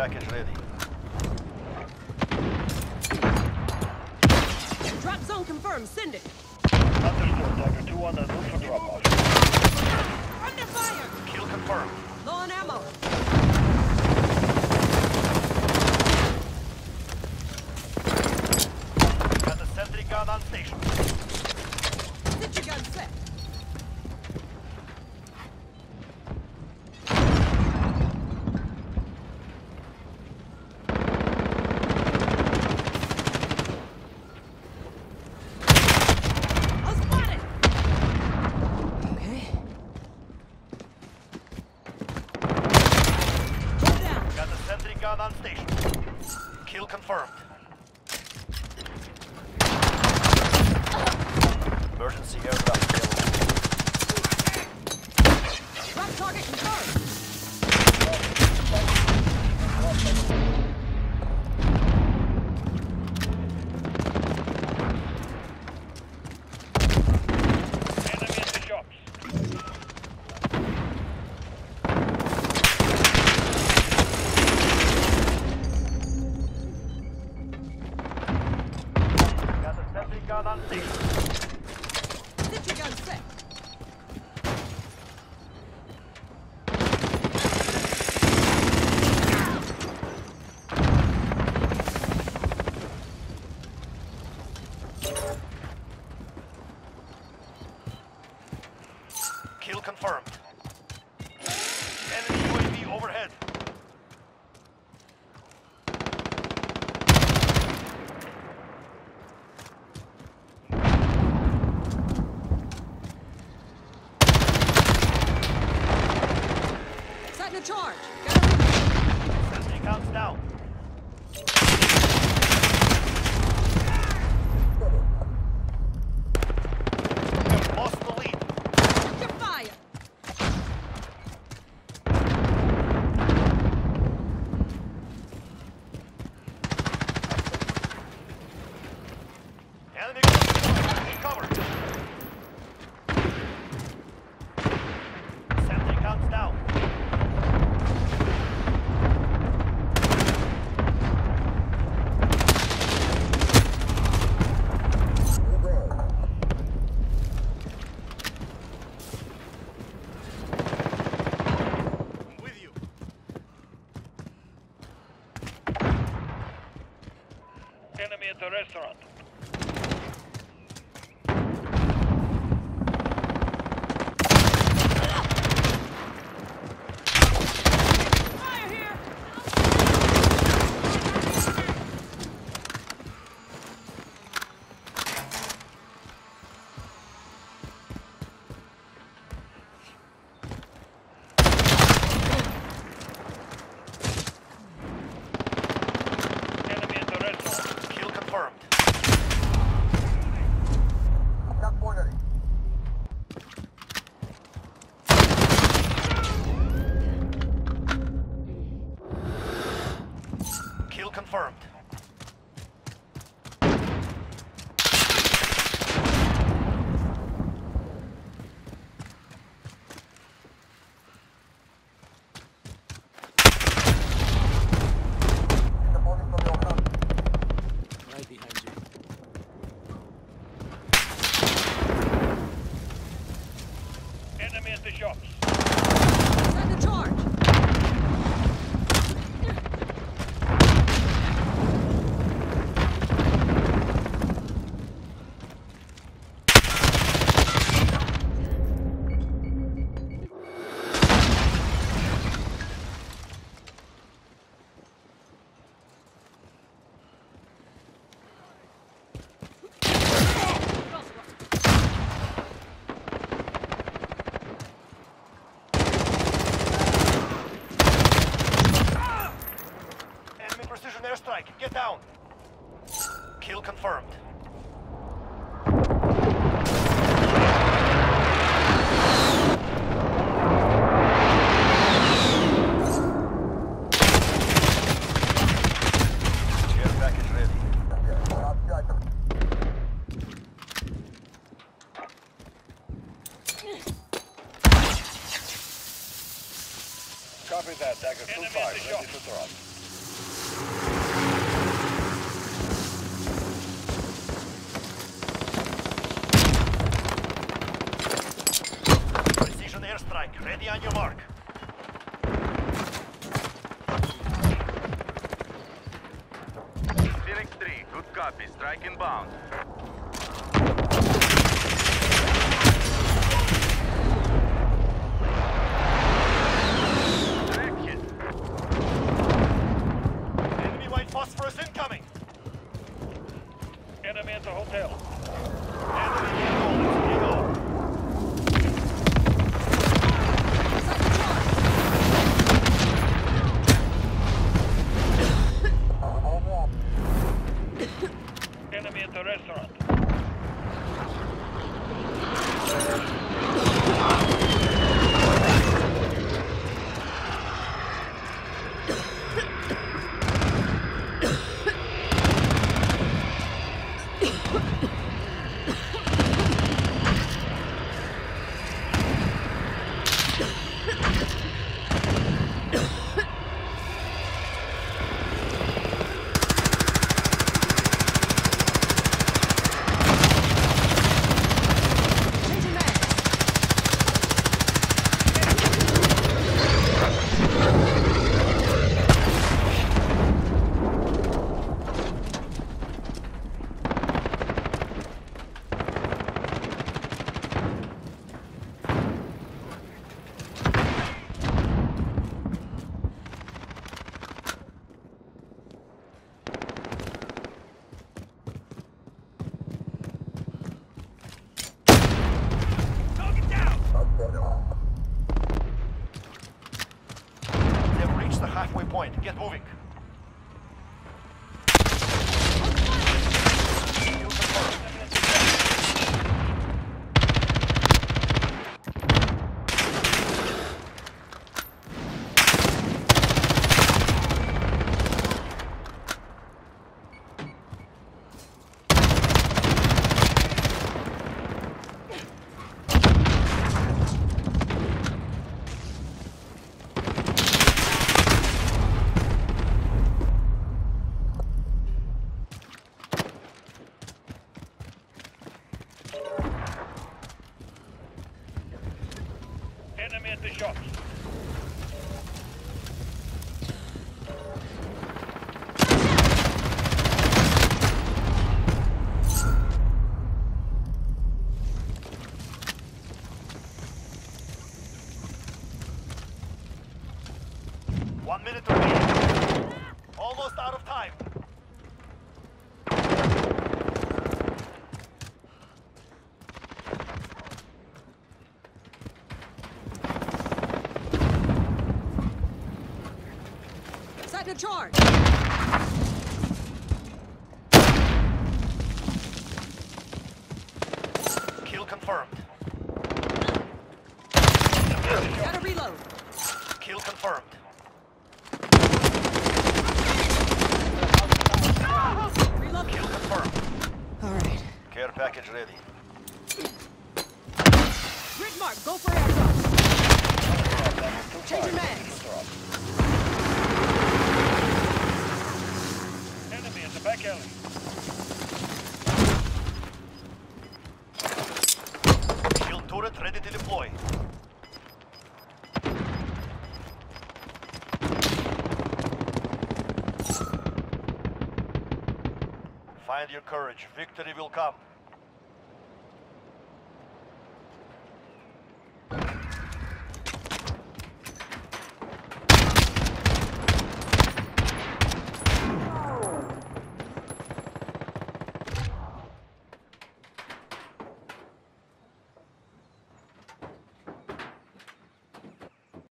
package ready. Drop zone confirmed. Send it. Understood. Dagger 2 on the route for drop-off. Under fire. Kill confirmed. Low on ammo. Got the sentry gun on station. Sentry gun set. Gun on station. Kill confirmed. Emergency aircraft available. Drop target confirmed. Enemy at the shops. Gun on station. Sentry gun set. Kill confirmed. Enemy UAV overhead. Setting a charge. Sentry counts down. Lost the lead. Under fire. Enemy cover. Sentry counts down. With you. Enemy at the restaurant. Fire here. Enemy at the restaurant. Kill confirmed. Kill confirmed. Right behind you. Enemy at the shops. Setting a charge. Enemy precision airstrike. Get down. Kill confirmed. Care package ready. Copy that. Dagger 2-5. Ready for drop. Ready on your mark. Phoenix 3, good copy. Strike inbound. Direct hit. Enemy white phosphorus incoming. Enemy at the hotel. Enemy vehicle. Enemy at the restaurant. Changing mag. Target down! They've reached the halfway point. Get moving. Kill confirmed. Enemy at the shops. One minute remaining. Almost out of time. Set to charge. Kill confirmed. Gotta reload. Kill confirmed. Reload. Kill confirmed. All right. Care package ready. Grid mark. Go for airdrop. Changing mags. Enemy in the back alley. Kill turret ready to deploy. Find your courage. Victory will come.